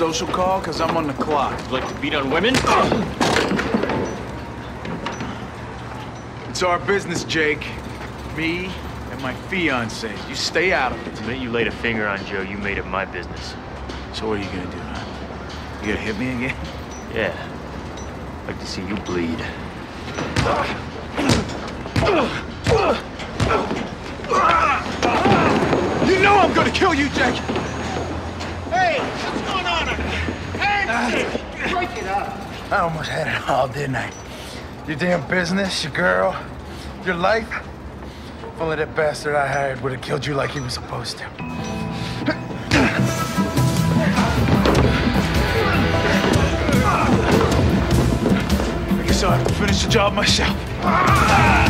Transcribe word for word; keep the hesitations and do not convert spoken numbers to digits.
social call? Because I'm on the clock. You like to beat on women? It's our business, Jake. Me and my fiancée. You stay out of it. The minute you laid a finger on Joe, you made it my business. So what are you gonna do, huh? You gonna hit me again? Yeah. I'd like to see you bleed. You know I'm gonna kill you, Jake! Hey, what's going on up there? Hey, break it up. I almost had it all, didn't I? Your damn business, your girl, your life. If only that bastard I hired would have killed you like he was supposed to. I guess I'll have to finish the job myself.